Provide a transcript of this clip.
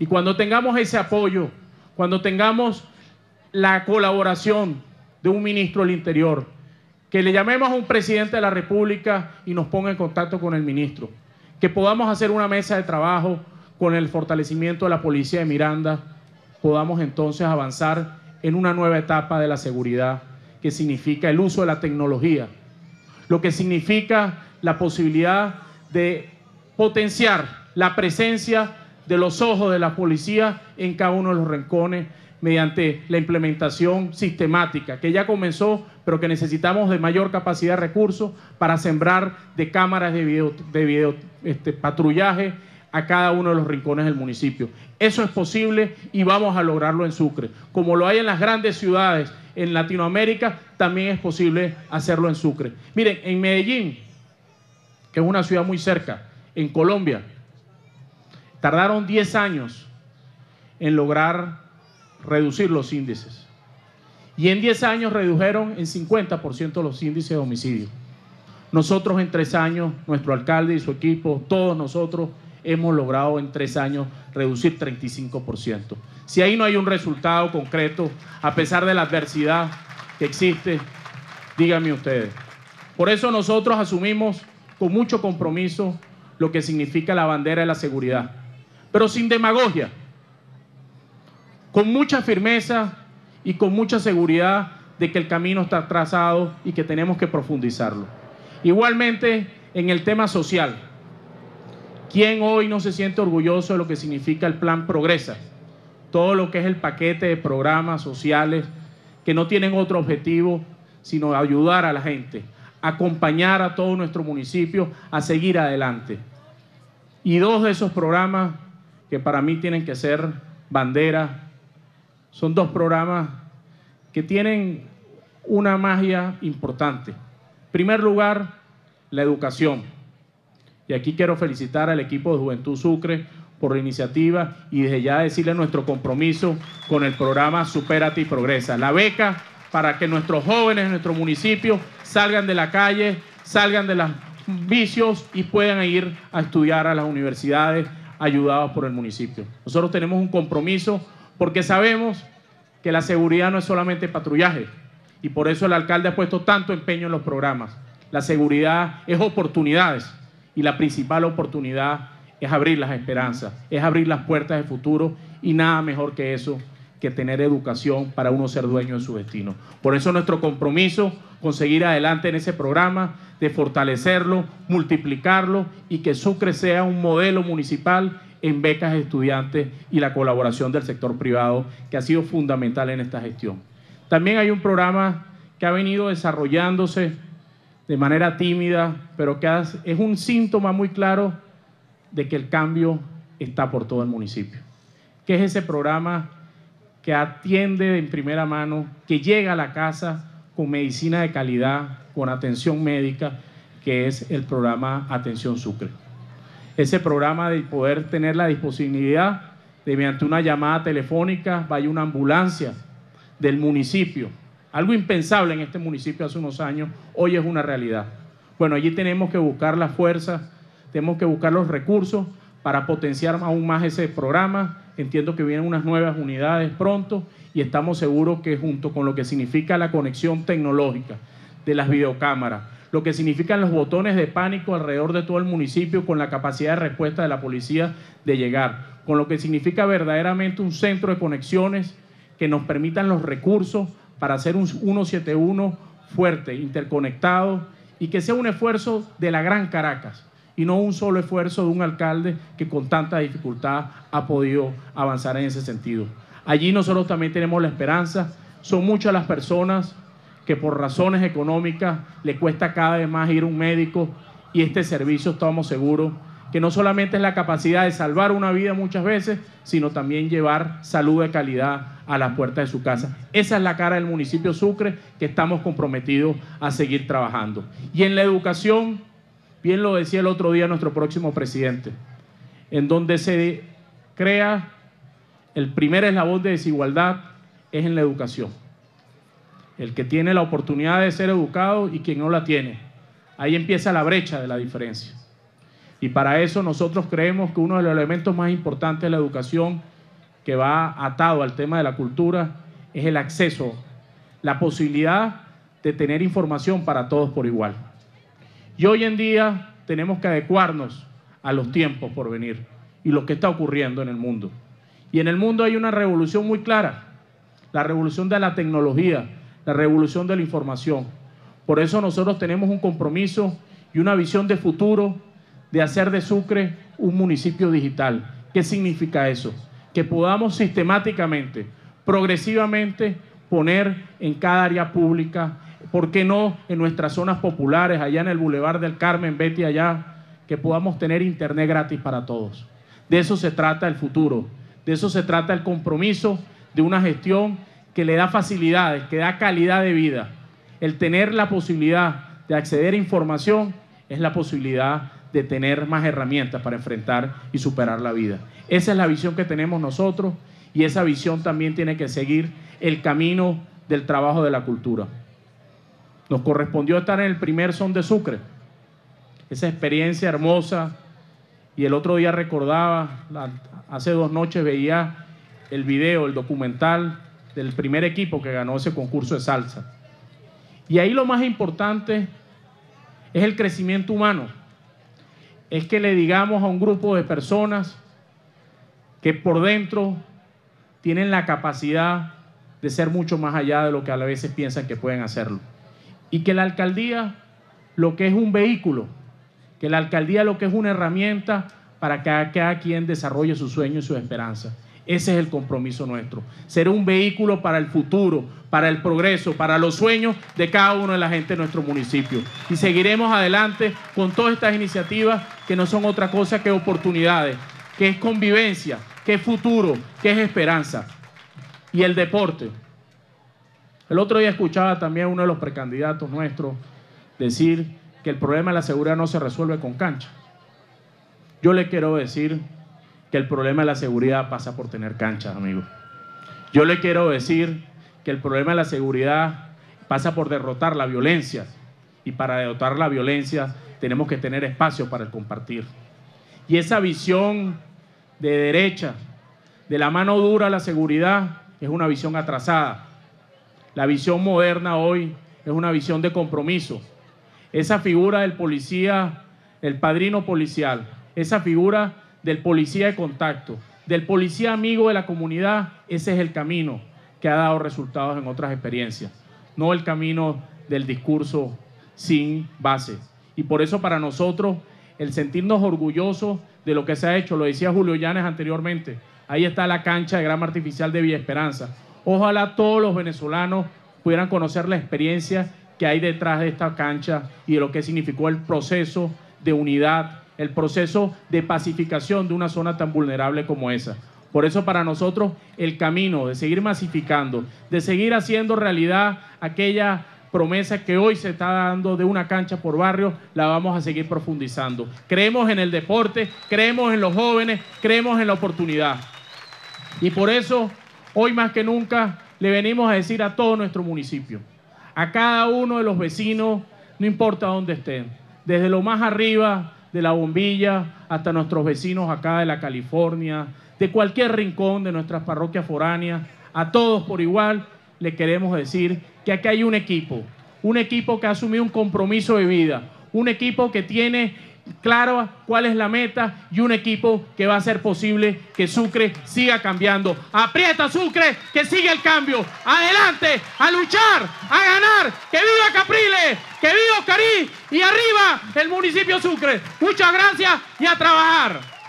Y cuando tengamos ese apoyo, cuando tengamos la colaboración de un ministro del Interior, que le llamemos a un presidente de la República y nos ponga en contacto con el ministro, que podamos hacer una mesa de trabajo con el fortalecimiento de la policía de Miranda, podamos entonces avanzar en una nueva etapa de la seguridad, que significa el uso de la tecnología, lo que significa la posibilidad de potenciar la presencia de los ojos de la policía en cada uno de los rincones mediante la implementación sistemática, que ya comenzó, pero que necesitamos de mayor capacidad de recursos para sembrar de cámaras de patrullaje a cada uno de los rincones del municipio. Eso es posible y vamos a lograrlo en Sucre. Como lo hay en las grandes ciudades en Latinoamérica, también es posible hacerlo en Sucre. Miren, en Medellín, que es una ciudad muy cerca, en Colombia, tardaron 10 años en lograr reducir los índices. Y en 10 años redujeron en 50% los índices de homicidio. Nosotros en 3 años, nuestro alcalde y su equipo, todos nosotros, hemos logrado en 3 años reducir 35%. Si ahí no hay un resultado concreto, a pesar de la adversidad que existe, díganme ustedes. Por eso nosotros asumimos con mucho compromiso lo que significa la bandera de la seguridad, pero sin demagogia, con mucha firmeza y con mucha seguridad de que el camino está trazado y que tenemos que profundizarlo. Igualmente, en el tema social, ¿quién hoy no se siente orgulloso de lo que significa el Plan Progresa? Todo lo que es el paquete de programas sociales que no tienen otro objetivo sino ayudar a la gente, acompañar a todo nuestro municipio a seguir adelante. Y 2 de esos programas que para mí tienen que ser bandera, son 2 programas que tienen una magia importante. En primer lugar, la educación. Y aquí quiero felicitar al equipo de Juventud Sucre por la iniciativa y desde ya decirle nuestro compromiso con el programa Supérate y Progresa. La beca para que nuestros jóvenes en nuestro municipio salgan de la calle, salgan de los vicios y puedan ir a estudiar a las universidades ayudados por el municipio. Nosotros tenemos un compromiso porque sabemos que la seguridad no es solamente patrullaje y por eso el alcalde ha puesto tanto empeño en los programas. La seguridad es oportunidades y la principal oportunidad es abrir las esperanzas, es abrir las puertas de futuro y nada mejor que eso, que tener educación para uno ser dueño de su destino. Por eso nuestro compromiso con seguir adelante en ese programa, de fortalecerlo, multiplicarlo y que Sucre sea un modelo municipal en becas de estudiantes y la colaboración del sector privado, que ha sido fundamental en esta gestión. También hay un programa que ha venido desarrollándose de manera tímida, pero que es un síntoma muy claro de que el cambio está por todo el municipio, que es ese programa que atiende en primera mano, que llega a la casa con medicina de calidad, con atención médica, que es el programa Atención Sucre. Ese programa de poder tener la disponibilidad de mediante una llamada telefónica vaya una ambulancia del municipio, algo impensable en este municipio hace unos años, hoy es una realidad. Bueno, allí tenemos que buscar las fuerzas, tenemos que buscar los recursos para potenciar aún más ese programa. Entiendo que vienen unas nuevas unidades pronto y estamos seguros que junto con lo que significa la conexión tecnológica de las videocámaras, lo que significan los botones de pánico alrededor de todo el municipio con la capacidad de respuesta de la policía de llegar, con lo que significa verdaderamente un centro de conexiones que nos permitan los recursos para hacer un 171 fuerte, interconectado y que sea un esfuerzo de la Gran Caracas y no un solo esfuerzo de un alcalde que con tanta dificultad ha podido avanzar en ese sentido. Allí nosotros también tenemos la esperanza, son muchas las personas que por razones económicas le cuesta cada vez más ir a un médico y este servicio estamos seguros que no solamente es la capacidad de salvar una vida muchas veces, sino también llevar salud de calidad a la puerta de su casa. Esa es la cara del municipio Sucre que estamos comprometidos a seguir trabajando. Y en la educación, bien lo decía el otro día nuestro próximo presidente, en donde se crea el primer eslabón de desigualdad es en la educación. El que tiene la oportunidad de ser educado y quien no la tiene. Ahí empieza la brecha de la diferencia. Y para eso nosotros creemos que uno de los elementos más importantes de la educación, que va atado al tema de la cultura, es el acceso, la posibilidad de tener información para todos por igual. Y hoy en día tenemos que adecuarnos a los tiempos por venir y lo que está ocurriendo en el mundo. Y en el mundo hay una revolución muy clara, la revolución de la tecnología, la revolución de la información. Por eso nosotros tenemos un compromiso y una visión de futuro de hacer de Sucre un municipio digital. ¿Qué significa eso? Que podamos sistemáticamente, progresivamente, poner en cada área pública, ¿por qué no en nuestras zonas populares, allá en el Boulevard del Carmen, Betty, allá, que podamos tener internet gratis para todos? De eso se trata el futuro, de eso se trata el compromiso de una gestión que le da facilidades, que da calidad de vida. El tener la posibilidad de acceder a información es la posibilidad de tener más herramientas para enfrentar y superar la vida. Esa es la visión que tenemos nosotros y esa visión también tiene que seguir el camino del trabajo de la cultura. Nos correspondió estar en el primer Son de Sucre, esa experiencia hermosa, y el otro día recordaba, hace 2 noches veía el video, el documental del primer equipo que ganó ese concurso de salsa. Y ahí lo más importante es el crecimiento humano. Es que le digamos a un grupo de personas que por dentro tienen la capacidad de ser mucho más allá de lo que a veces piensan que pueden hacerlo. Y que la alcaldía lo que es un vehículo, que la alcaldía lo que es una herramienta para que cada quien desarrolle sus sueños y sus esperanzas. Ese es el compromiso nuestro, ser un vehículo para el futuro, para el progreso, para los sueños de cada uno de la gente de nuestro municipio. Y seguiremos adelante con todas estas iniciativas que no son otra cosa que oportunidades, que es convivencia, que es futuro, que es esperanza. Y el deporte. El otro día escuchaba también a uno de los precandidatos nuestros decir que el problema de la seguridad no se resuelve con cancha. Yo le quiero decir que el problema de la seguridad pasa por tener canchas, amigos. Yo le quiero decir que el problema de la seguridad pasa por derrotar la violencia. Y para derrotar la violencia tenemos que tener espacio para el compartir. Y esa visión de derecha, de la mano dura a la seguridad, es una visión atrasada. La visión moderna hoy es una visión de compromiso. Esa figura del policía, el padrino policial, esa figura del policía de contacto, del policía amigo de la comunidad, ese es el camino que ha dado resultados en otras experiencias, no el camino del discurso sin base. Y por eso para nosotros el sentirnos orgullosos de lo que se ha hecho, lo decía Julio Llanes anteriormente, ahí está la cancha de grama artificial de Villa Esperanza. Ojalá todos los venezolanos pudieran conocer la experiencia que hay detrás de esta cancha y de lo que significó el proceso de unidad, el proceso de pacificación de una zona tan vulnerable como esa. Por eso para nosotros el camino de seguir masificando, de seguir haciendo realidad aquella promesa que hoy se está dando de una cancha por barrio, la vamos a seguir profundizando. Creemos en el deporte, creemos en los jóvenes, creemos en la oportunidad. Y por eso, hoy más que nunca, le venimos a decir a todo nuestro municipio, a cada uno de los vecinos, no importa dónde estén, desde lo más arriba de la Bombilla hasta nuestros vecinos acá de la California, de cualquier rincón de nuestras parroquias foráneas, a todos por igual le queremos decir que aquí hay un equipo que ha asumido un compromiso de vida, un equipo que tiene claro cuál es la meta y un equipo que va a hacer posible que Sucre siga cambiando. ¡Aprieta Sucre, que siga el cambio! ¡Adelante, a luchar, a ganar! ¡Que viva Capriles, que viva Cari y arriba el municipio Sucre! Muchas gracias y a trabajar.